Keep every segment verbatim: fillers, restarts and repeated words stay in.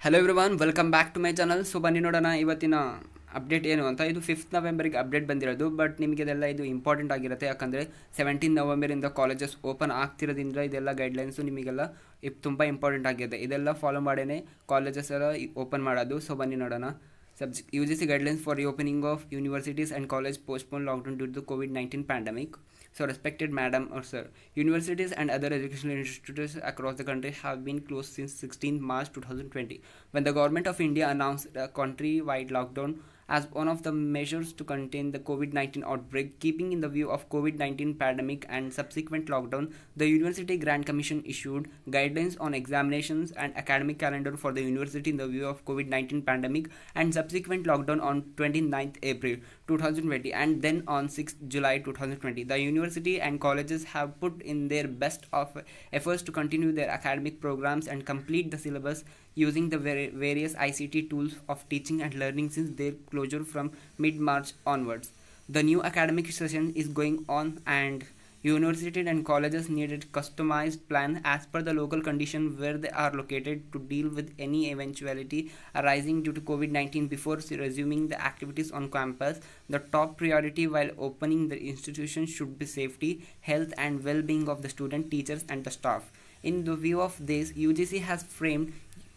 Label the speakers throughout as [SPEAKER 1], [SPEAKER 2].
[SPEAKER 1] Hello everyone, welcome back to my channel. So ಬನ್ನಿ ನೋಡೋಣ ಇವತ್ತಿನ ಅಪ್ಡೇಟ್ ಏನು ಅಂತ. ಇದು ಫಿಫ್ತ್ ನವೆಂಬರ್ಗೆ ಅಪ್ಡೇಟ್ ಬಂದಿರೋದು, ಬಟ್ ನಿಮಗೆ ಇದೆಲ್ಲ ಇದು ಇಂಪಾರ್ಟೆಂಟ್ ಆಗಿರುತ್ತೆ. ಯಾಕಂದರೆ ಸೆವೆಂಟೀನ್ ನವೆಂಬರಿಂದ ಕಾಲೇಜಸ್ ಓಪನ್ ಆಗ್ತಿರೋದ್ರಿಂದ ಇದೆಲ್ಲ ಗೈಡ್ಲೈನ್ಸು ನಿಮಗೆಲ್ಲ ತುಂಬ ಇಂಪಾರ್ಟೆಂಟ್ ಆಗಿದೆ. ಇದೆಲ್ಲ ಫಾಲೋ ಮಾಡೇ ಕಾಲೇಜಸ್ ಎಲ್ಲ ಓಪನ್ ಮಾಡೋದು. ಸೊ ಬನ್ನಿ ನೋಡೋಣ. Subject U G C guidelines for reopening of universities and college postpone lockdown due to the COVID nineteen pandemic. So respected madam or sir, universities and other educational institutions across the country have been closed since sixteenth March twenty twenty, when the government of India announced a country-wide lockdown as one of the measures to contain the COVID nineteen outbreak. Keeping in the view of COVID nineteen pandemic and subsequent lockdown, the University Grant Commission issued guidelines on examinations and academic calendar for the university in the view of COVID nineteen pandemic and subsequent lockdown on twenty-ninth April twenty twenty and then on sixth July twenty twenty. The university and colleges have put in their best of efforts to continue their academic programs and complete the syllabus using the various I C T tools of teaching and learning since their closure from mid-March onwards. The new academic session is going on and universities and colleges needed customized plan as per the local condition where they are located to deal with any eventuality arising due to COVID nineteen before resuming the activities on campus. The top priority while opening the institution should be safety, health and well-being of the student, teachers and the staff. In the view of this, U G C has framed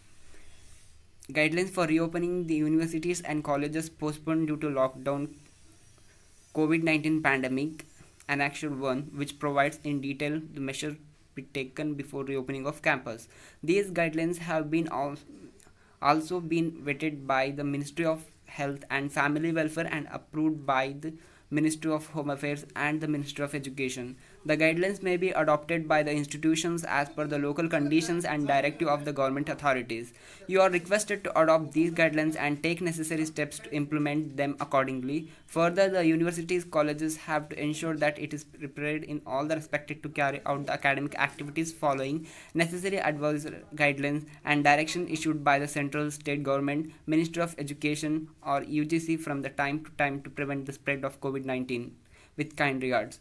[SPEAKER 1] guidelines for reopening the universities and colleges postponed due to lockdown COVID nineteen pandemic, Annexure one, which provides in detail the measures be taken before reopening of campus. These guidelines have been also been vetted by the Ministry of Health and Family Welfare and approved by the Ministry of Home Affairs and the Ministry of Education. The guidelines may be adopted by the institutions as per the local conditions and directive of the government authorities. You are requested to adopt these guidelines and take necessary steps to implement them accordingly. Further, the universities, colleges have to ensure that it is prepared in all the respected to carry out the academic activities following necessary advisory guidelines and direction issued by the central, state government, Ministry of Education or U G C from the time to time to prevent the spread of COVID nineteen. With kind regards.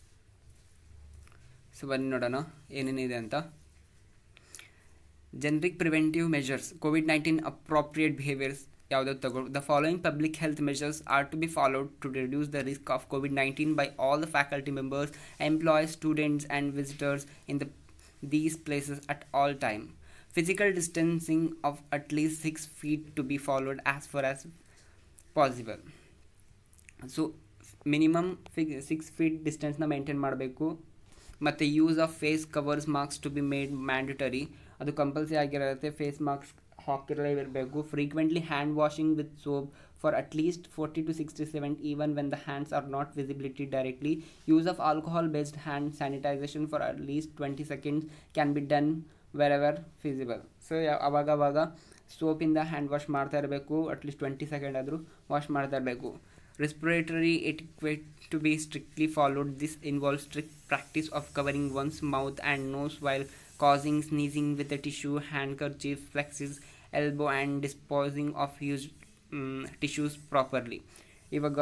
[SPEAKER 1] So ಬನ್ನಿ ನೋಡೋಣ ಏನೇನಿದೆ ಅಂತ. Generic preventive measures, COVID nineteen appropriate behaviours ಯಾವುದಾದ್ರು ತಗೊಳ್ಳಿ. The following public health measures are to be followed to reduce the risk of COVID nineteen by all the faculty members, employees, students and visitors in the these places at all time. Physical distancing of at least six feet to be followed as far as possible. So minimum six feet ಡಿಸ್ಟೆನ್ಸ್ನ maintain ಮಾಡಬೇಕು. ಮತ್ತು use of face covers mask to be made mandatory, ಅದು compulsory ಆಗಿರುತ್ತೆ. Face mask ಹಾಕಿರಲೇ ಇರಬೇಕು. Frequently hand washing with soap for at least forty to sixty seven even when the hands are not visibility directly. Use of alcohol based hand sanitisation for at least twenty seconds can be done wherever feasible. So ಅವಾಗ ಅವಾಗ ಸೋಪಿಂದ hand wash ಮಾಡ್ತಾ ಇರಬೇಕು. At least twenty second ಆದರೂ wash ಮಾಡ್ತಾ ಇರಬೇಕು. Respiratory etiquette to be strictly followed. This involves strict practice of covering one's mouth and nose while causing sneezing with a tissue, handkerchief, flexes, elbow and disposing of used um, tissues properly. ಇವಾಗ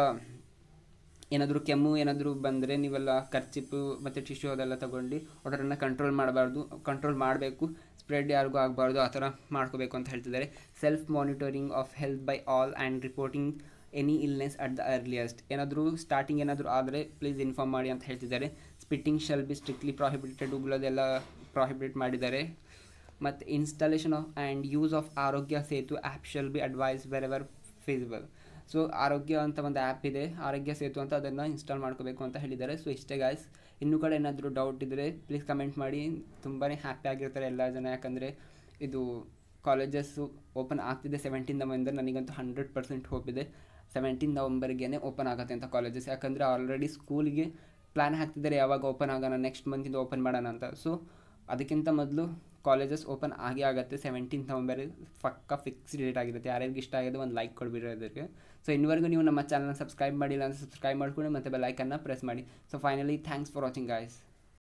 [SPEAKER 1] ಏನಾದರೂ ಕೆಮ್ಮು ಏನಾದರೂ ಬಂದರೆ ನೀವೆಲ್ಲ ಕರ್ಚಿಪ್ಪು ಮತ್ತು tissue ಅದೆಲ್ಲ ತೊಗೊಂಡು ಅದನ್ನು ಕಂಟ್ರೋಲ್ ಮಾಡಬಾರ್ದು, ಕಂಟ್ರೋಲ್ ಮಾಡಬೇಕು. ಸ್ಪ್ರೆಡ್ ಯಾರಿಗೂ ಆಗಬಾರ್ದು, ಆ ಥರ ಮಾಡ್ಕೋಬೇಕು ಅಂತ ಹೇಳ್ತಿದ್ದಾರೆ. Self monitoring of health by all and reporting any illness at the earliest. ಏನಾದರೂ ಸ್ಟಾರ್ಟಿಂಗ್ ಏನಾದರೂ ಆದರೆ ಪ್ಲೀಸ್ ಇನ್ಫಾರ್ಮ್ ಮಾಡಿ ಅಂತ ಹೇಳ್ತಿದ್ದಾರೆ. Spitting shall be strictly prohibited, ಉಗುಳೋದೆಲ್ಲ ಪ್ರಾಹಿಬಿಟ್ ಮಾಡಿದ್ದಾರೆ. ಮತ್ತು installation of and use of Arogya Setu app shall be advise wherever feasible. So Arogya ಅಂತ ಒಂದು ಆ್ಯಪ್ ಇದೆ, ಆರೋಗ್ಯ ಸೇತು ಅಂತ, ಅದನ್ನು ಇನ್ಸ್ಟಾಲ್ ಮಾಡ್ಕೋಬೇಕು ಅಂತ ಹೇಳಿದ್ದಾರೆ. ಸೊ ಇಷ್ಟೇ ಗಾಯ್ಸ್. ಇನ್ನೂ ಕಡೆ ಏನಾದರೂ ಡೌಟ್ ಇದ್ದರೆ ಪ್ಲೀಸ್ ಕಮೆಂಟ್ ಮಾಡಿ. ತುಂಬಾ ಹ್ಯಾಪಿ ಆಗಿರ್ತಾರೆ ಎಲ್ಲ ಜನ, ಯಾಕಂದರೆ ಇದು ಕಾಲೇಜಸ್ಸು ಓಪನ್ ಆಗ್ತಿದೆ ಸೆವೆಂಟೀನ್ ನವೆಂಬರ್. ನನಗಂತೂ ಹಂಡ್ರೆಡ್ ಪರ್ಸೆಂಟ್ ಹೋಪ್ ಇದೆ ಸೆವೆಂಟೀನ್ ನವಂಬರ್ಗೆ ಓಪನ್ ಆಗುತ್ತೆ ಅಂತ ಕಾಲೇಜಸ್. ಯಾಕಂದರೆ ಆಲ್ರೆಡಿ ಸ್ಕೂಲಿಗೆ ಪ್ಲ್ಯಾನ್ ಹಾಕ್ತಿದ್ದಾರೆ ಯಾವಾಗ ಓಪನ್ ಆಗೋಣ, ನೆಕ್ಸ್ಟ್ ಮಂತಿಂದ ಓಪನ್ ಮಾಡೋಣ ಅಂತ. ಸೊ ಅದಕ್ಕಿಂತ ಮೊದಲು ಕಾಲೇಜಸ್ ಓಪನ್ ಆಗೇ ಆಗುತ್ತೆ ಸೆವೆಂಟೀನ್ ನವಂಬರ್, ಪಕ್ಕ ಫಿಕ್ಸ್ ಡೇಟ್ ಆಗಿರುತ್ತೆ. ಯಾರ್ಯಾರಿಗೆ ಇಷ್ಟ ಆಗಿದೆ ಒಂದು ಲೈಕ್ ಕೊಡ್ಬಿಡೋದಕ್ಕೆ. ಸೊ ಇನ್ನುವರೆಗೂ ನೀವು ನಮ್ಮ ಚಾನಲ್ನ ಸಬ್ಸ್ಕ್ರೈಬ್ ಮಾಡಿಲ್ಲ ಅಂದರೆ ಸಬ್ಸ್ಕ್ರೈಬ್ ಮಾಡ್ಕೊಂಡು ಮತ್ತು ಬೆಲ್ ಐಕನ್ನ ಪ್ರೆಸ್ ಮಾಡಿ. So finally thanks for watching guys.